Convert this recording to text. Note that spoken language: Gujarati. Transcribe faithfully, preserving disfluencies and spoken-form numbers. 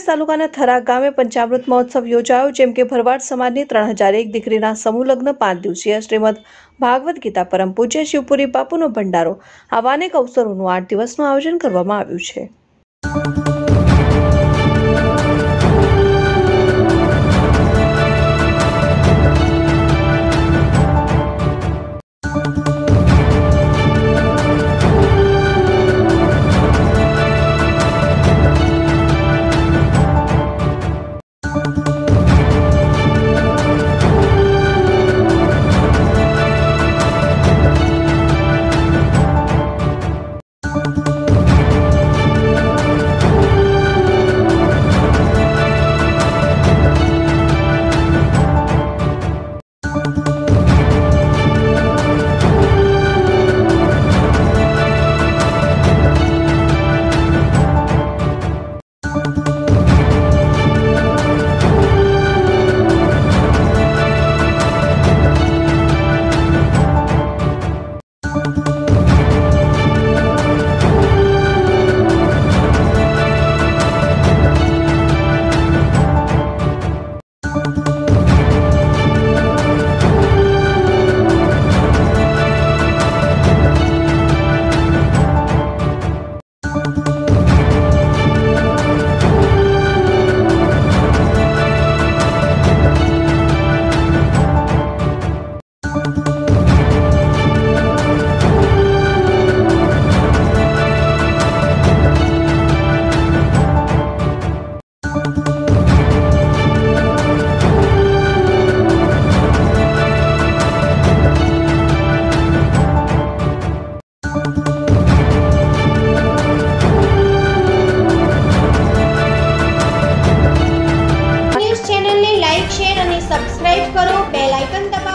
તાલુકાના થરા ગામે પંચામૃત મહોત્સવ યોજાયો। જેમ કે ભરવાડ સમાજની ત્રણ હજાર એક દીકરીના સમૂહ લગ્ન, પાંચ દિવસીય શ્રીમદ ભાગવત ગીતા, પરમ પૂજ્ય શિવપુરી બાપુનો ભંડારો, આવા અનેક અવસરોનું આઠ દિવસનું આયોજન કરવામાં આવ્યું છે। સબસ્ક્રાઇબ કરો, બેલ આઇકન દબાવો।